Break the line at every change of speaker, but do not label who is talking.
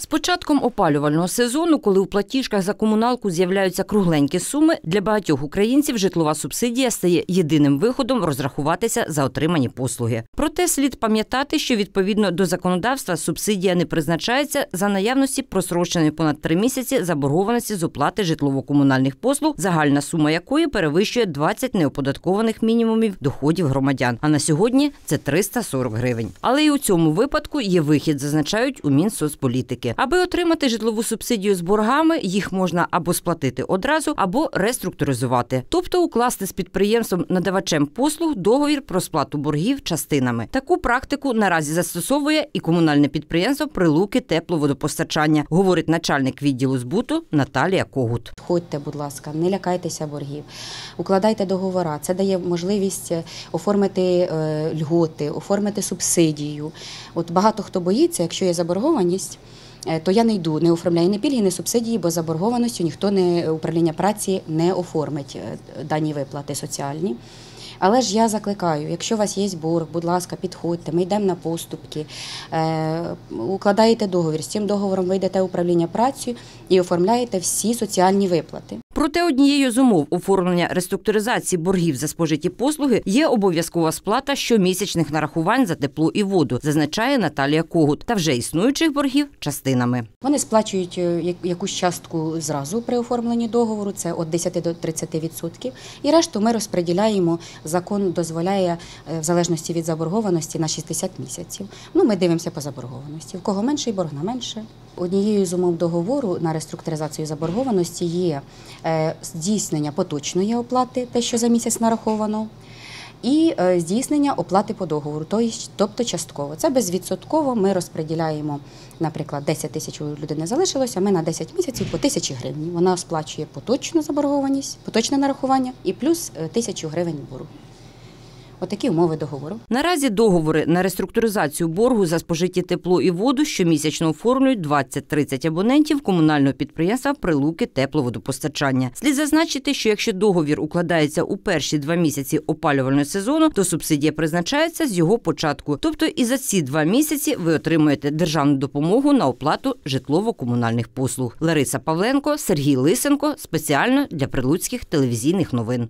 З початком опалювального сезону, коли у платіжках за комуналку з'являються кругленькі суми, для багатьох українців житлова субсидія стає єдиним виходом розрахуватися за отримані послуги. Проте слід пам'ятати, що відповідно до законодавства субсидія не призначається за наявності просроченої понад 3 місяці заборгованості з оплати житлово-комунальних послуг, загальна сума якої перевищує 20 неоподаткованих мінімумів доходів громадян. А на сьогодні це 340 гривень. Але і у цьому випадку є вихід, зазначають у Мінсоцполітики. Аби отримати житлову субсидію з боргами, їх можна або сплатити одразу, або реструктуризувати. Тобто укласти з підприємством-надавачем послуг договір про сплату боргів частинами. Таку практику наразі застосовує і комунальне підприємство «Прилуки тепловодопостачання», говорить начальник відділу збуту Наталія Когут.
Ходьте, будь ласка, не лякайтеся боргів, укладайте договори. Це дає можливість оформити льготи, оформити субсидію. От багато хто боїться, якщо є заборгованість, то я не йду, не оформляю ні пільги, ні субсидії, бо заборгованістю ніхто управління праці не оформить дані виплати соціальні. Але ж я закликаю, якщо у вас є борг, будь ласка, підходьте, ми йдемо на поступки, укладаєте договір, з цим договором ви йдете в управління праці і оформляєте всі соціальні виплати.
Проте однією з умов оформлення реструктуризації боргів за спожиті послуги є обов'язкова сплата щомісячних нарахувань за тепло і воду, зазначає Наталія Когут, та вже існуючих боргів частинами.
Вони сплачують якусь частку зразу при оформленні договору, це від 10 до 30%, і решту ми розподіляємо, закон дозволяє в залежності від заборгованості на 60 місяців. Ми дивимося по заборгованості, в кого менший борг на менше. Однією з умов договору на реструктуризацію заборгованості є здійснення поточної оплати, те, що за місяць нараховано, і здійснення оплати по договору, тобто частково. Це безвідсотково ми розподіляємо, наприклад, 10 тисяч у людини залишилося, ми на 10 місяців по 1000 гривень. Вона сплачує поточну заборгованість, поточне нарахування і плюс 1000 гривень боргу. Отакі умови договору.
Наразі договори на реструктуризацію боргу за спожиті тепло і воду щомісячно оформлюють 20-30 абонентів комунального підприємства «Прилуки тепловодопостачання». Слід зазначити, що якщо договір укладається у перші 2 місяці опалювального сезону, то субсидія призначається з його початку. Тобто і за ці 2 місяці ви отримуєте державну допомогу на оплату житлово-комунальних послуг. Лариса Павленко, Сергій Лисенко. Спеціально для Прилуцьких телевізійних новин.